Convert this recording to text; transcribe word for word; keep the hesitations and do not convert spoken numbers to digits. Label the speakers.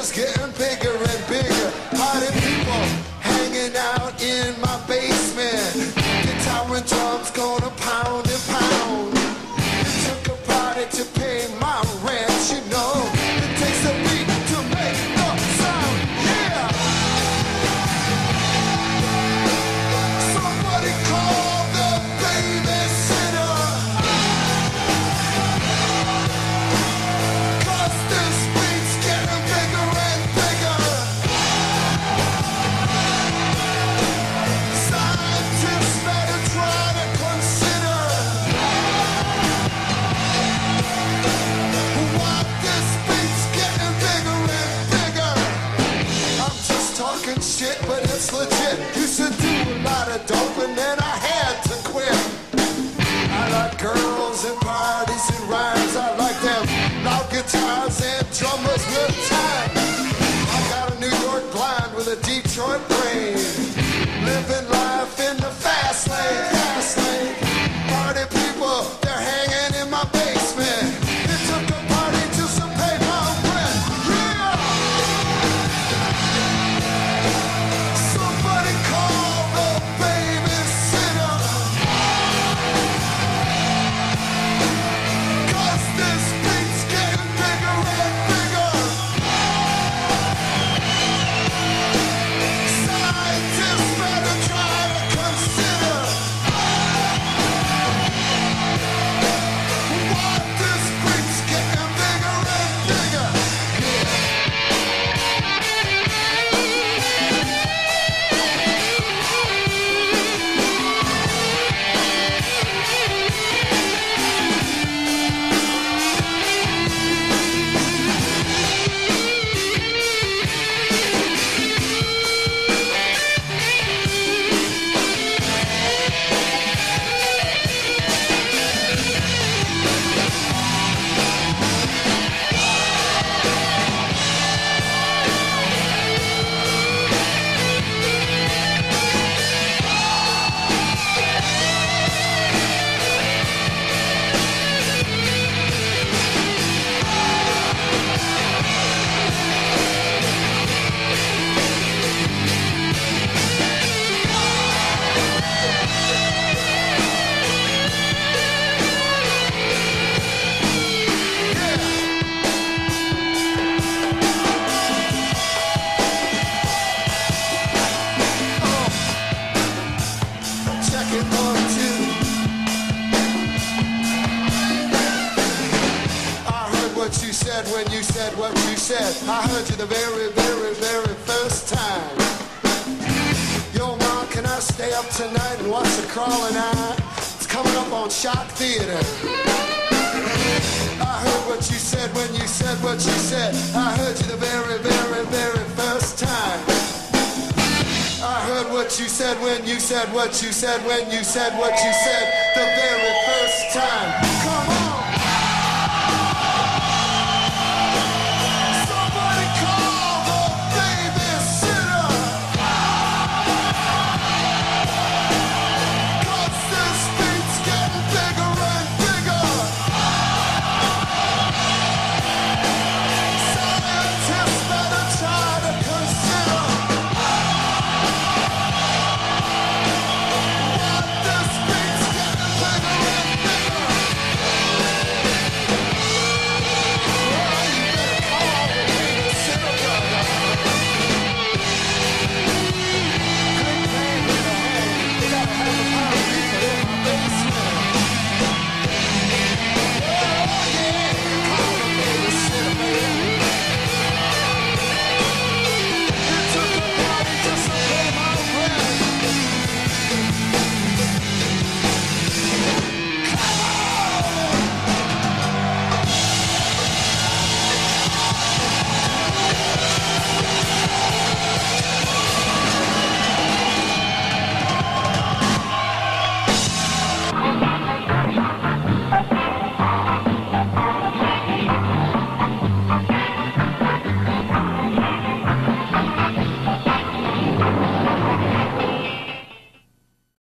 Speaker 1: just getting bigger and bigger. Party people hanging out in my basement. Guitar and drums gonna pound and pound. It took a party to pay my rent, you know. It takes a beat to make the sound, yeah. Somebody call the babysitter, 'cause this beat's getting bigger and bigger. Scientists better try to consider why this beat's getting bigger and bigger. I'm just talking shit, but it's legit. Used to do a lot of dope and then I had to quit. I like girls and parties and rhymes. I like them loud guitars and drummers with time. I got a New York blind with a Detroit brain. Living life in the fast lane, fast lane. Party people, they're hanging in my basement. It took a party just to pay my rent. Yeah! Somebody call the babysitter, 'cause this beat's getting bigger and bigger. Scientists better try to consider why this beat's getting bigger and bigger. Check it one, two. I heard what you said when you said what you said. I heard you the very, very, very first time. Yo, Ma, can I stay up tonight and watch The Crawling Eye? It's coming up on Shock Theater. I heard what you said when you said what you said. I heard you the very, very, very first time. I heard what you said when you said what you said when you said what you said the very first time.